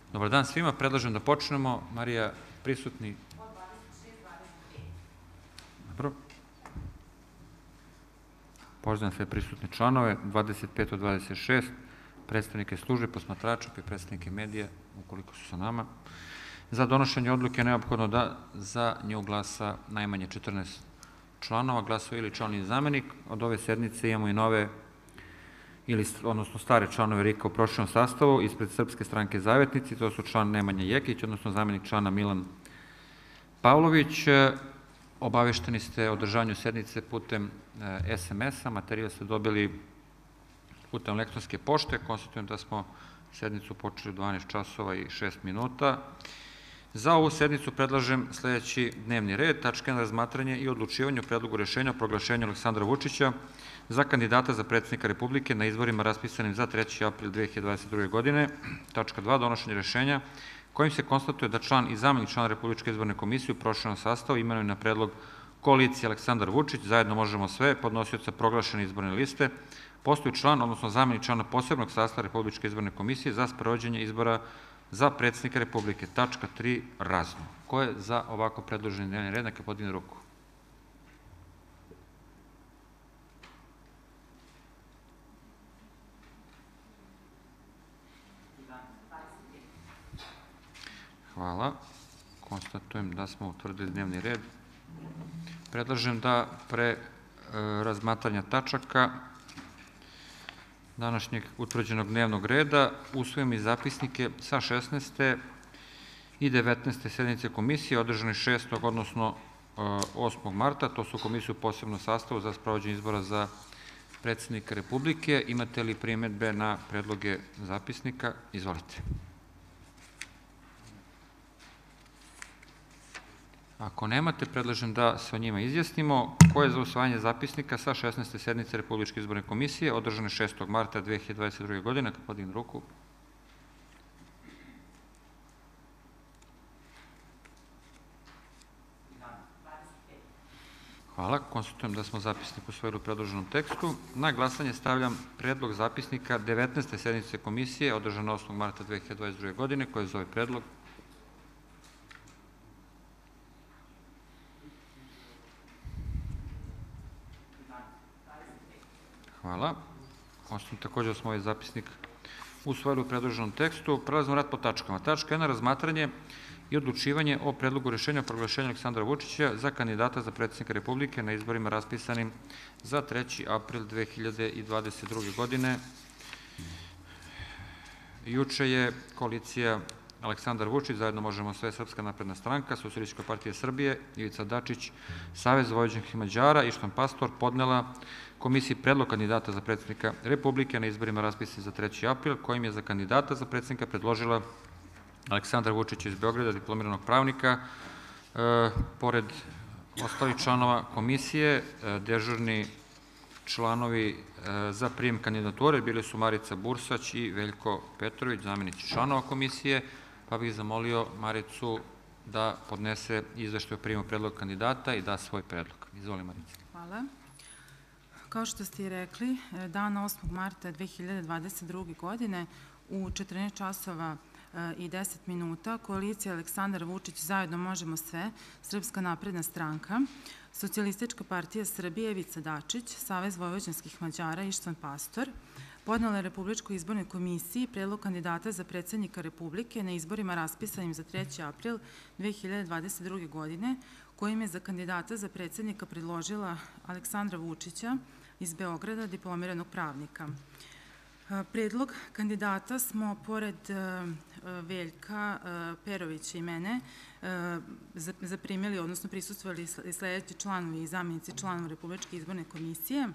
Dobar dan svima, predlažem da počnemo. Marija, prisutni? Dobro. Pozdravljam sve prisutne članove, 25 od 26, predstavnike službe, posmatrača i predstavnike medija, ukoliko su sa nama. Za donošenje odluke je neophodno da za nju glasa najmanje 14 članova, glasuje ili član i zamenik. Od ove sednice imamo i nove, odnosno stare članove RIK-a u proširenom sastavu ispred Srpske stranke Zavetnici, to su član Nemanja Jekić, odnosno zamenik člana Milan Pavlović. Obavešteni ste o održavanju sednice putem SMS-a, materijal ste dobili putem elektronske pošte. Konstatujem da smo sednicu počeli u 12 časova i 6 minuta. Za ovu sednicu predlažem sledeći dnevni red, tačka 1, razmatranje i odlučivanje o predlogu rešenja o proglašenju Aleksandra Vučića za kandidata za predsednika Republike na izborima raspisanim za 3. april 2022. godine. Tačka 2, donošenje rešenja kojim se konstatuje da član i zamenik člana Republičke izborne komisije u proširenom sastavu imenuju na predlog koalicije Aleksandar Vučić, zajedno možemo sve, podnosioca proglašene izborne liste, postaju član, odnosno zamenik člana posebnog sastava Republičke izborne komisije za sprovođenje izbora za predsednika Republike. Tačka 3, razno. Ko je za ovako predloženi dnevni red, neka podigne ruku. Hvala. Konstatujem da smo utvrdili dnevni red. Predlažem da pre razmatranja tačaka današnjeg utvrđenog dnevnog reda usvojimo i zapisnike sa 16. i 19. sednice komisije održane 6. odnosno 8. marta. To su komisije u posebnom sastavu za sprovođenje izbora za predsednika Republike. Imate li primedbe na predloge zapisnika? Izvolite. Ako nemate, predlažem da se o njima izjasnimo. Ko je za usvajanje zapisnika sa 16. sednice Republičke izborne komisije, održane 6. marta 2022. godine, neka podigne ruku. Hvala. Konstatujem da smo zapisnik usvojili u predloženom tekstu. Na glasanje stavljam predlog zapisnika 19. sednice komisije, održane 8. marta 2022. godine. Ko je za ovaj predlog? Hvala. Konstatujem takođe da smo ovaj zapisnik usvojili u predloženom tekstu. Prelazimo rad po tačkama. Tačka 1, razmatranje i odlučivanje o predlogu rešenja o proglašenju Aleksandra Vučića za kandidata za predsednika Republike na izborima raspisanim za 3. april 2022. godine. Juče je koalicija Aleksandar Vučić, zajedno možemo sve, Srpska napredna stranka, Socijalistička partija Srbije, Ivica Dačić, Savez vojvođanskih Mađara i Ištvan Pastor podnela komisiji predlog kandidata za predsednika Republike na izborima raspisanim za 3. april, kojim je za kandidata za predsednika predložila Aleksandra Vučića iz Beograda, diplomiranog pravnika. Pored ostalih članova komisije, dežurni članovi za prijem kandidature bili su Marica Bursać i Veljko Petrović, zamenici članova komisije, pa bih zamolio Maricu da podnese izveštaj o prijemu predloga kandidata i da svoj predlog. Izvoli, Marica. Hvala. Kao što ste i rekli, dana 8. marta 2022. godine u 14 časova i 10 minuta koalicija Aleksandar Vučić, zajedno možemo sve, Srpska napredna stranka, Socijalistička partija Srbije, Ivica Dačić, Savez vojvođanskih Mađara, Ištvan Pastor, podnela je Republičkoj izbornoj komisiji predlog kandidata za predsednika Republike na izborima raspisanim za 3. april 2022. godine, kojim je za kandidata za predsednika predložila Aleksandra Vučića iz Beograda, diplomiranog pravnika. Predlog kandidata smo, pored Veljka Perovića i mene, zaprimili, odnosno prisustvovali sledeći članovi i zamenici članova Republičke izborne komisije,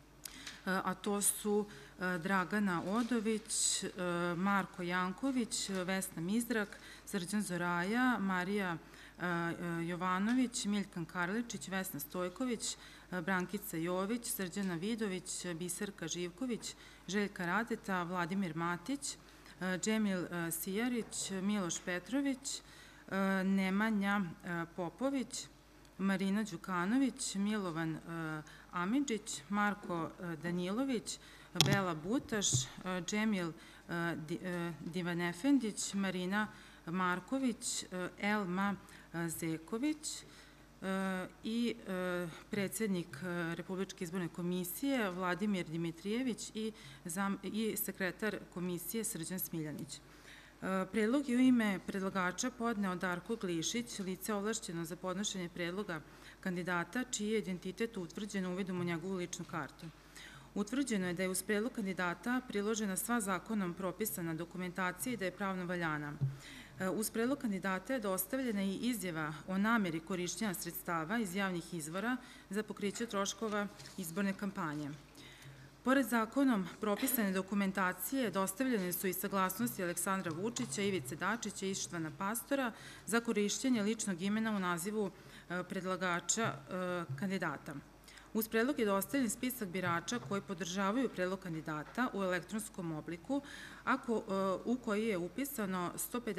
a to su Dragana Odović, Marko Janković, Vesna Mizrak, Srđan Zoraja, Marija Jovanović, Miljkan Karličić, Vesna Stojković, Brankica Jović, Srđana Vidović, Biserka Živković, Željka Radeta, Vladimir Matić, Džemil Sijarić, Miloš Petrović, Nemanja Popović, Marina Đukanović, Milovan Amidžić, Marko Danilović, Bela Butaš, Džemil Divanefendić, Marina Marković, Elma Zeković i predsjednik Republičke izborne komisije Vladimir Dimitrijević i sekretar komisije Srđan Smiljanić. Predlog je u ime predlagača podneo Darko Glišić, lice ovlašćeno za podnošenje predloga kandidata čiji je identitet utvrđen uvidom u njegovu ličnu kartu. Utvrđeno je da je uz predlog kandidata priložena sva zakonom propisana dokumentacija i da je pravno valjana. Uz predlog kandidata je dostavljena i izjava o nameri korišćenja sredstava iz javnih izvora za pokriće troškova izborne kampanje. Pored zakonom propisane dokumentacije, dostavljene su i saglasnosti Aleksandra Vučića, Ivice Dačića i Ištvana Pastora za korišćenje ličnog imena u nazivu predlagača kandidata. Uz predlog je dostavljen spisak birača koji podržavaju predlog kandidata u elektronskom obliku, u koji je upisano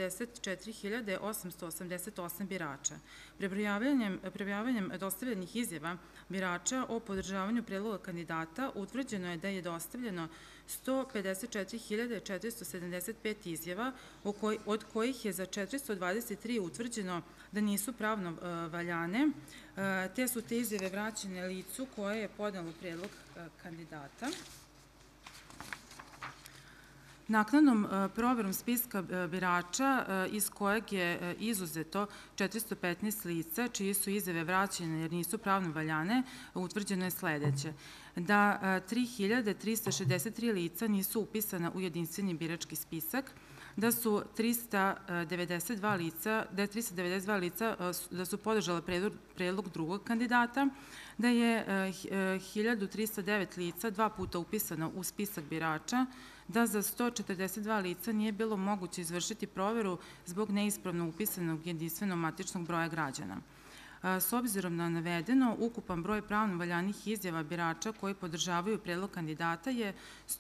154.888 birača. Prebrojavanjem dostavljenih izjava birača o podržavanju predloga kandidata utvrđeno je da je dostavljeno 154.475 izjava, od kojih je za 423 utvrđeno da nisu pravno valjane, te su te izjave vraćene licu koje je podnelo predlog kandidata. Naknadnom proverom spiska birača iz kojeg je izuzeto 415 lica, čije su izjave vraćene jer nisu pravno valjane, utvrđeno je sledeće: da 3.363 lica nisu upisana u jedinstveni birački spisak, da su 392 lica da su podržala predlog drugog kandidata, da je 1.309 lica 2 puta upisano u spisak birača, da za 142 lica nije bilo moguće izvršiti proveru zbog neispravno upisanog jedinstvenog matičnog broja građana. S obzirom na navedeno, ukupan broj pravno valjanih izjava birača koji podržavaju predlog kandidata je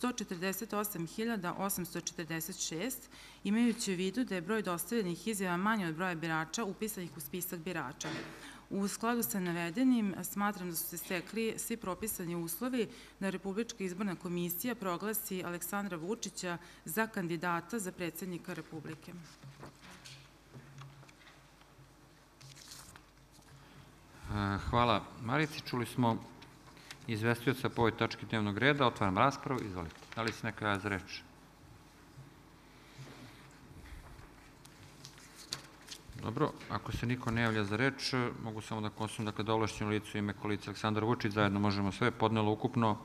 148.846, imajući u vidu da je broj dostavljenih izjava manji od broja birača upisanih u spisak birača. U skladu sa navedenim, smatram da su se stekli svi propisani uslovi da Republička izborna komisija proglasi Aleksandra Vučića za kandidata za predsjednika Republike. Hvala Marici. Čuli smo izvestioca po ovoj tački dnevnog reda. Otvaram raspravu. Izvolite. Da li se neko javlja za reč? Dobro. Ako se niko ne javlja za reč, mogu samo da konstatujem da ovlašćeno lice u ime koalicije Aleksandar Vučić, zajedno možemo sve, podnelo ukupno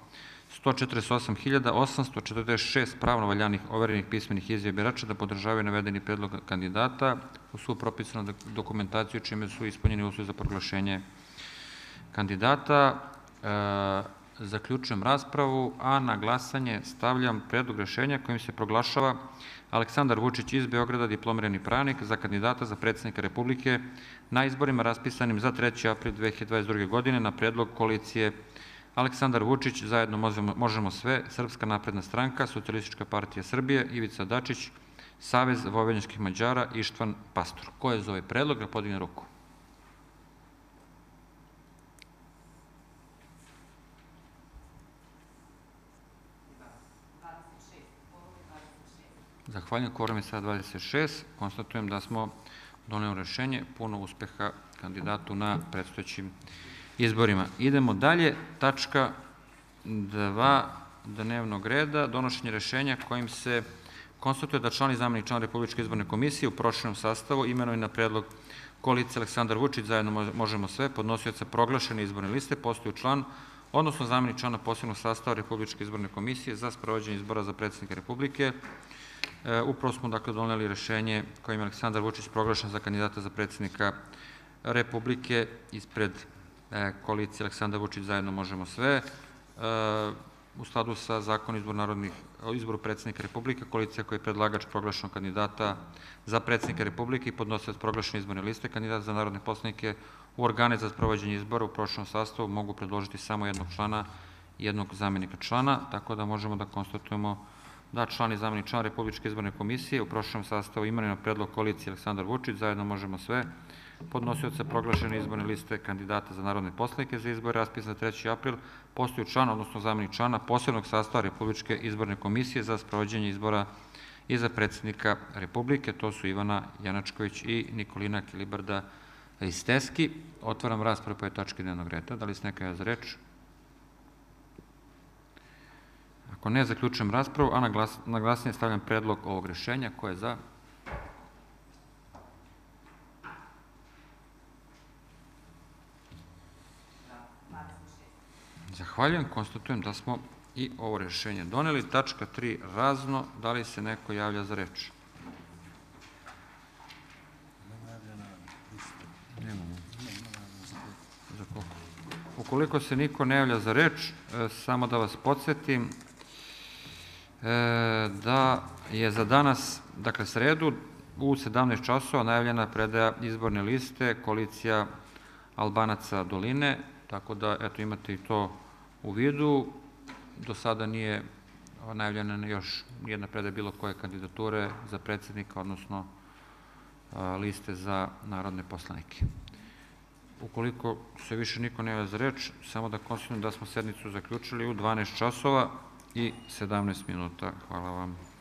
148.846 pravno valjanih overenih pismenih izjava birača da podržavaju navedeni predlog kandidata u svu propisanu dokumentaciju, čime su ispunjeni uslovi za proglašenje kandidata. Zaključujem raspravu, a na glasanje stavljam predlog rešenja kojim se proglašava Aleksandar Vučić iz Beograda, diplomirani pravnik, za kandidata za predsjednika Republike na izborima raspisanim za 3. april 2022. godine na predlog koalicije Aleksandar Vučić, zajedno možemo sve, Srpska napredna stranka, Socijalistička partija Srbije, Ivica Dačić, Savez vojvođanskih Mađara, Ištvan Pastor. Ko je za ovaj predlog? Da podigne ruku. Zahvaljujem. Kvorum je sada 26. Konstatujem da smo doneli rešenje. Puno uspeha kandidatu na predstojećim izborima. Idemo dalje. Tačka 2 dnevnog reda. Donošenje rešenja kojim se konstatuje da član i zamenik člana Republičke izborne komisije u proširenom sastavu imenuje na predlog koalicije Aleksandar Vučić, zajedno možemo sve, podnosioca proglašene izborne liste, postaju član, odnosno zamenik člana posebnog sastava Republičke izborne komisije za sprovođenje izbora za predsjednika Republike. Upravo smo dakle doneli rešenje kojim je Aleksandar Vučić proglašen za kandidata za predsjednika Republike ispred koalicije Aleksandar Vučić, zajedno možemo sve. U skladu sa zakonom o izboru predsjednika Republike, koalicija koja je predlagač proglašenog kandidata za predsjednika Republike i podnosilac proglašene izborne liste kandidata za narodne poslanike u organe za sprovođenje izbora u proširenom sastavu mogu predložiti samo jednog člana i jednog zamenika člana, tako da možemo da konstatujemo da član i zamenik člana Republičke izborne komisije u proširenom sastavu imenuje na predlog koalicije Aleksandar Vučić, zajedno možemo sve, podnosioca proglašene izborne liste kandidata za narodne poslanike za izbore raspisane 3. april, postaju član, odnosno zamenik člana posebnog sastava Republičke izborne komisije za sprovođenje izbora i za predsjednika Republike, to su Ivana Janačković i Nikolina Kilibarda Isteski. Otvaram raspravu po ovoj tački dnevnog reda. Da li se neka javlja za reč? Ako ne, zaključujem raspravu, a na glasanje stavljam predlog ovog rešenja. Ko je za? Zahvaljujem. Konstatujem da smo i ovo rešenje doneli. Tačka 3. Razno. Da li se neko javlja za reč? Ukoliko se niko ne javlja za reč, samo da vas podsjetim da je za danas, dakle sredu, u 17 časova najavljena predaja izborne liste Koalicija Albanaca Doline, tako da eto imate i to u vidu. Do sada nije najavljena još jedna predaja bilo koje kandidature za predsjednika, odnosno liste za narodne poslanike. Ukoliko se više niko ne javlja za reč, samo da konstatujem da smo sednicu zaključili u 12 časova i 17 minuta. Hvala vam.